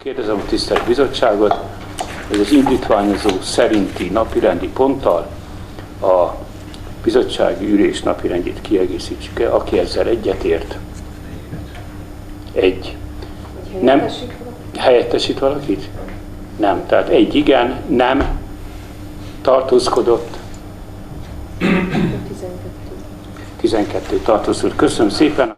Kérdezem a tisztelt bizottságot, hogy az indítványozó szerinti napirendi ponttal a bizottsági ülés napirendjét kiegészítsük-e, aki ezzel egyetért? Egy. Nem? Helyettesít valakit? Nem. Tehát egy igen, nem, tartózkodott. 12 tartózkodott. Köszönöm szépen.